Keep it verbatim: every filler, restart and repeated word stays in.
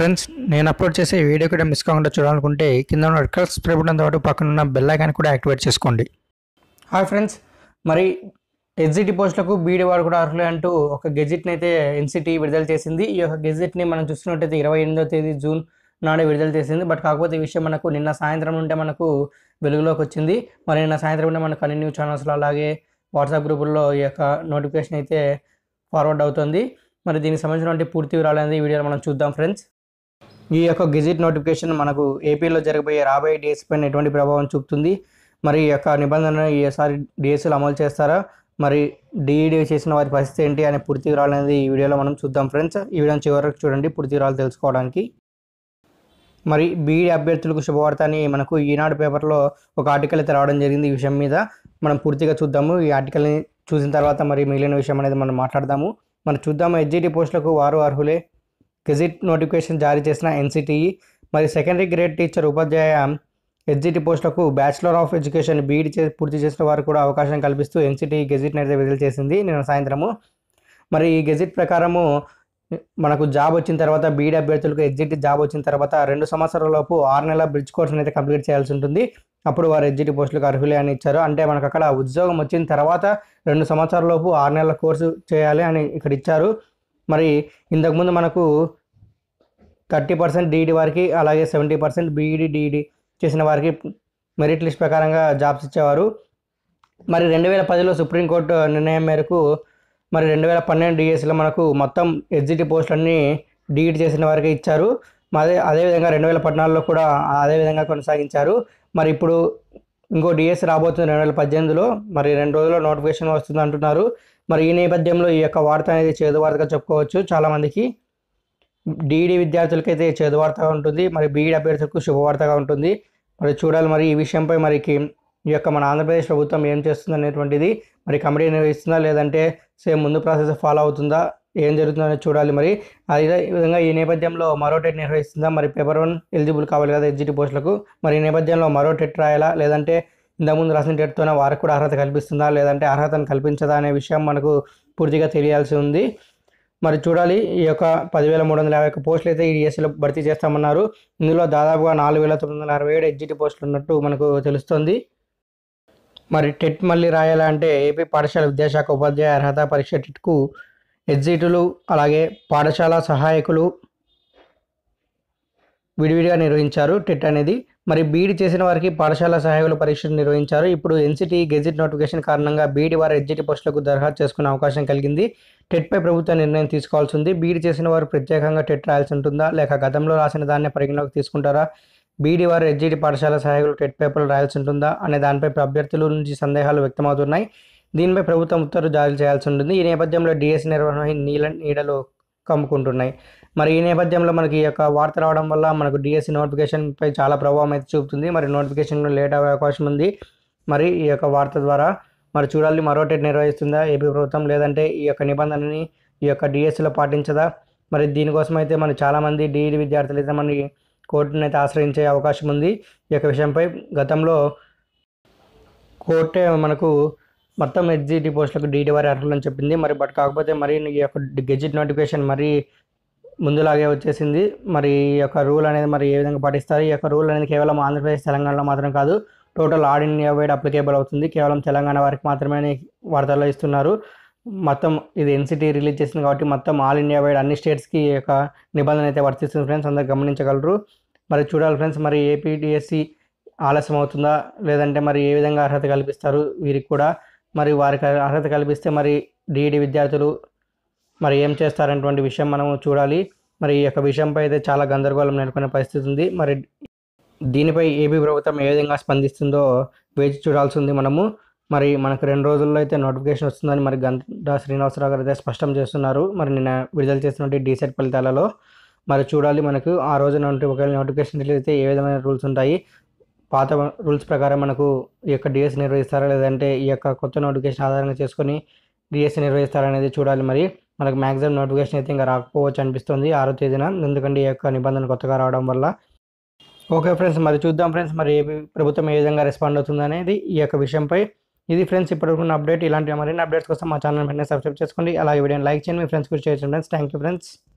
Friends, నేను upload చేసే video కూడా మిస్ కాకుండా చూడాలనుకుంటే కింద ఉన్న రెడ్ కలర్ సబ్స్క్రైబ్ బటన్ తోటి పక్కన ఉన్న బెల్ ఐకాన్ కూడా యాక్టివేట్ చేసుకోండి. హాయ్ ఫ్రెండ్స్, మరి ఎస్జిటి పోస్టులకు బీఈడి వారు కూడా అర్హులే అంటూ ఒక గెజిట్ని అయితే ఎన్సిటి విడుదల చేసింది. ఈ యొక్క గెజిట్ని మనం చూస్తున్నట్టయితే ఇరవై ఎనిమిదో తేదీ జూన్ నాడే విడుదల చేసింది. బట్ కాకపోతే ఈ విషయం మనకు నిన్న సాయంత్రం నుండే మనకు వెలుగులోకి వచ్చింది. మరి నిన్న సాయంత్రం నుండే మనకు అన్ని న్యూస్ ఛానల్స్లో అలాగే వాట్సాప్ గ్రూపుల్లో ఈ యొక్క నోటిఫికేషన్ అయితే ఫార్వర్డ్ అవుతుంది. మరి దీనికి సంబంధించినటువంటి పూర్తి వివరాలు అనేది ఈ వీడియోలో మనం చూద్దాం ఫ్రెండ్స్. ఈ యొక్క గెజిట్ నోటిఫికేషన్ మనకు ఏపీలో జరగబోయే రాబోయే డిఎస్ పైన ఎటువంటి ప్రభావం చూపుతుంది, మరి ఈ యొక్క నిబంధన ఈసారి డిఎస్సీలు అమలు చేస్తారా, మరి డిఈడి చేసిన వారి పరిస్థితి ఏంటి అనే పూర్తి వివరాలు అనేది ఈ వీడియోలో మనం చూద్దాం ఫ్రెండ్స్. ఈ వీడియోని చివరికి చూడండి పూర్తి వివరాలు తెలుసుకోవడానికి. మరి బీఈడి అభ్యర్థులకు శుభవార్త అని మనకు ఈనాడు పేపర్లో ఒక ఆర్టికల్ అయితే రావడం జరిగింది. ఈ విషయం మీద మనం పూర్తిగా చూద్దాము. ఈ ఆర్టికల్ని చూసిన తర్వాత మరి మిగిలిన విషయం అనేది మనం మాట్లాడదాము. మనం చూద్దాము. ఎస్జిటి పోస్టులకు వారు అర్హులే, గెజిట్ నోటిఫికేషన్ జారీ చేసిన ఎన్సిటిఈ. మరి సెకండరీ గ్రేడ్ టీచర్ ఉపాధ్యాయ ఎస్జిటి పోస్టులకు బ్యాచిలర్ ఆఫ్ ఎడ్యుకేషన్ బీఈడి చే పూర్తి చేసిన వారు కూడా అవకాశం కల్పిస్తూ ఎన్సిటిఈ గెజిట్ని అయితే విడుదల చేసింది నిన్న సాయంత్రము. మరి ఈ గెజిట్ ప్రకారము మనకు జాబ్ వచ్చిన తర్వాత బీఈడి అభ్యర్థులకు ఎస్జిటి జాబ్ వచ్చిన తర్వాత రెండు సంవత్సరాల లోపు ఆరు నెలల బ్రిడ్జ్ కోర్సును అయితే కంప్లీట్ చేయాల్సి ఉంటుంది. అప్పుడు వారు ఎస్జిటి పోస్టులకు అర్హులే అని ఇచ్చారు. అంటే మనకు అక్కడ ఉద్యోగం వచ్చిన తర్వాత రెండు సంవత్సరాల లోపు ఆరు నెలల కోర్సు చేయాలి అని ఇక్కడ ఇచ్చారు. మరి ఇంతకుముందు మనకు థర్టీ పర్సెంట్ డిఈడి వారికి అలాగే సెవెంటీ పర్సెంట్ బీఈడి డిఈడి చేసిన వారికి మెరిట్ లిస్ట్ ప్రకారంగా జాబ్స్ ఇచ్చేవారు. మరి రెండు వేల పదిలో సుప్రీంకోర్టు నిర్ణయం మేరకు మరి రెండు వేల పన్నెండు డిఎస్సిలో మనకు మొత్తం ఎస్జిటి పోస్టులన్నీ డిఈడి చేసిన వారికి ఇచ్చారు. అదే అదేవిధంగా రెండు వేల పద్నాలుగులో కూడా అదేవిధంగా కొనసాగించారు. మరి ఇప్పుడు ఇంకో డిఎస్సి రాబోతుంది రెండు వేల పద్దెనిమిదిలో. మరి రెండు రోజుల్లో నోటిఫికేషన్ వస్తుంది అంటున్నారు. మరి ఈ నేపథ్యంలో ఈ యొక్క వార్త అనేది చేదు వార్తగా చెప్పుకోవచ్చు. చాలామందికి డిఈడి విద్యార్థులకైతే చేదు వార్తగా ఉంటుంది, మరి బీఈడి అభ్యర్థులకు శుభవార్తగా ఉంటుంది. మరి చూడాలి మరి ఈ విషయంపై మరికి ఈ యొక్క మన ఆంధ్రప్రదేశ్ ప్రభుత్వం ఏం చేస్తుంది అనేటువంటిది. మరి కమిటీ నిర్వహిస్తుందా లేదంటే సేమ్ ముందు ప్రాసెస్ ఫాలో అవుతుందా, ఏం జరుగుతుందని చూడాలి. మరి అదే విధంగా ఈ నేపథ్యంలో మరో టెట్ నిర్వహిస్తుందా, మరి పేపర్ వన్ ఎలిజిబుల్ కావాలి కదా ఎస్జిటి పోస్టులకు. మరి ఈ నేపథ్యంలో మరో టెట్ రాయాలా లేదంటే ఇంతకుముందు రాసిన టెట్తోనే వారికి కూడా అర్హత కల్పిస్తుందా లేదంటే అర్హతను కల్పించదా అనే విషయం మనకు పూర్తిగా తెలియాల్సి ఉంది. మరి చూడాలి. ఈ యొక్క పదివేల మూడు వందల యాభై ఒక్క పోస్టులు అయితే ఈ డిఎస్సీలో భర్తీ చేస్తామన్నారు. ఇందులో దాదాపుగా నాలుగు వేల తొమ్మిది వందల అరవై ఏడు ఎస్జిటి పోస్టులు ఉన్నట్టు మనకు తెలుస్తుంది. మరి టెట్ మళ్ళీ రాయాలంటే ఏపీ పాఠశాల విద్యాశాఖ ఉపాధ్యాయ అర్హత పరీక్ష టెట్కు ఎస్జిటులు అలాగే పాఠశాల సహాయకులు విడివిడిగా నిర్వహించారు టెట్ అనేది. మరి బీఈడి చేసిన వారికి పాఠశాల సహాయకులు పరీక్షలు నిర్వహించారు. ఇప్పుడు ఎన్సిటి గెజిట్ నోటిఫికేషన్ కారణంగా బీఈడి వారు ఎస్జిటి పోస్టులకు దరఖాస్తు చేసుకునే అవకాశం కలిగింది. టెట్పై ప్రభుత్వం నిర్ణయం తీసుకోవాల్సి ఉంది. బీఈడి చేసిన వారు ప్రత్యేకంగా టెట్ రాయాల్సి ఉంటుందా లేక గతంలో రాసిన దాన్ని పరిగణలోకి తీసుకుంటారా, బీఈడి వారు ఎస్జిటి పాఠశాల సహాయకులు టెట్ పేపర్లు రాయాల్సి ఉంటుందా అనే దానిపై అభ్యర్థుల నుంచి సందేహాలు వ్యక్తమవుతున్నాయి. దీనిపై ప్రభుత్వం ఉత్తర్వులు జారీ చేయాల్సి ఉంటుంది. ఈ నేపథ్యంలో డిఎస్సి నిర్వహణ నీళ్ళ నీడలు కమ్ముకుంటున్నాయి. మరి ఈ నేపథ్యంలో మనకి ఈ యొక్క వార్త రావడం వల్ల మనకు డిఎస్సి నోటిఫికేషన్పై చాలా ప్రభావం అయితే చూపుతుంది. మరి నోటిఫికేషన్ లేట్ అయ్యే అవకాశం ఉంది. మరి ఈ యొక్క వార్త ద్వారా మరి చూడాలి మరో టెట్ నిర్వహిస్తుందా ఏపీ ప్రభుత్వం లేదంటే ఈ యొక్క నిబంధనని ఈ యొక్క డిఎస్సిలో పాటించదా. మరి దీనికోసం అయితే మన చాలామంది డిఈడి విద్యార్థులు అయితే మన కోర్టును అయితే ఆశ్రయించే అవకాశం ఉంది. ఈ యొక్క విషయంపై గతంలో కోర్టే మనకు మొత్తం ఎస్జిటి పోస్టులకు డిఈడి వారి అర్హులని చెప్పింది. మరి బట్ కాకపోతే మరి ఈ యొక్క గెజిట్ నోటిఫికేషన్ మరి ముందులాగే వచ్చేసింది. మరి ఈ యొక్క రూల్ అనేది మరి ఏ విధంగా పాటిస్తారు, ఈ యొక్క రూల్ అనేది కేవలం ఆంధ్రప్రదేశ్ తెలంగాణలో మాత్రం కాదు, total all India wide applicable అవుతుంది. కేవలం తెలంగాణ వారికి మాత్రమే వార్తల్లో ఇస్తున్నారు. మొత్తం ఇది ఎన్సిటి రిలీజ్ చేసింది కాబట్టి మొత్తం ఆల్ ఇండియా వైడ్ అన్ని స్టేట్స్కి ఈ యొక్క నిబంధన అయితే వర్తిస్తుంది ఫ్రెండ్స్, అందరూ గమనించగలరు. మరి చూడాలి ఫ్రెండ్స్ మరి ఏపీ డిఎస్సి ఆలస్యం అవుతుందా లేదంటే మరి ఏ విధంగా అర్హత కల్పిస్తారు వీరికి కూడా. మరి వారికి అర్హత కల్పిస్తే మరి డిఈడి విద్యార్థులు మరి ఏం చేస్తారనేటువంటి విషయం మనము చూడాలి. మరి ఈ యొక్క విషయంపై అయితే చాలా గందరగోళం నెలకొనే పరిస్థితి ఉంది. మరి దీనిపై ఏపీ ప్రభుత్వం ఏ విధంగా స్పందిస్తుందో వేచి చూడాల్సి ఉంది మనము. మరి మనకు రెండు రోజుల్లో అయితే నోటిఫికేషన్ వస్తుందని మరి గంటా శ్రీనివాసరావు గారు అయితే స్పష్టం చేస్తున్నారు. మరి నిన్న విడుదల చేసినటువంటి డీసెట్ ఫలితాలలో మరి చూడాలి మనకు ఆ రోజు ఒకవేళ నోటిఫికేషన్ రిలీజ్ అయితే ఏ విధమైన రూల్స్ ఉంటాయి, పాత రూల్స్ ప్రకారం మనకు ఈ యొక్క డిఎస్సి నిర్వహిస్తారా లేదంటే ఈ యొక్క కొత్త నోటిఫికేషన్ ఆధారంగా చేసుకొని డిఎస్సి నిర్వహిస్తారా అనేది చూడాలి. మరి మనకు మ్యాక్సిమం నోటిఫికేషన్ అయితే ఇంకా రాకపోవచ్చు అనిపిస్తుంది ఆరో తేదీన, ఎందుకంటే ఈ యొక్క నిబంధన కొత్తగా రావడం వల్ల. ఓకే ఫ్రెండ్స్, మరి చూద్దాం ఫ్రెండ్స్ మరి ఏపీ ప్రభుత్వం ఏ విధంగా రెస్పాండ్ అవుతుంది అనేది ఈ యొక్క విషయంపై. ఇది ఫ్రెండ్స్ ఇప్పటివరకు అప్డేట్. ఇలాంటి మరిన్ని అప్డేట్స్ కోసం మా ఛానల్ వెంటనే సబ్స్క్రైబ్ చేసుకోండి. అలాగే వీడియోని లైక్ చేయండి, మీ ఫ్రెండ్స్ కూడా షేర్ చేయండి ఫ్రెండ్స్. Thank you friends.